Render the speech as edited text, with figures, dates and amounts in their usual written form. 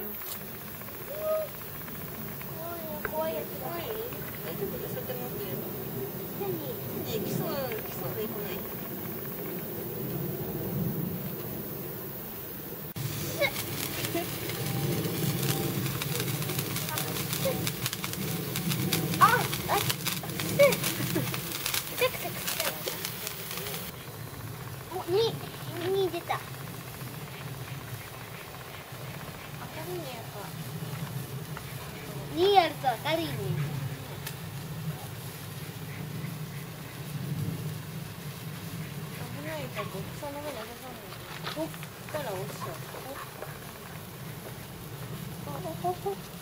怖いやつが。大丈夫です。とてもいいよ。何？ね、来そうで来ない。 に出た。 明るいね、やっぱ。 2やると明るいね。 危ないから草の上に挟さない。こっから落ちちゃう。ほっほっほっ。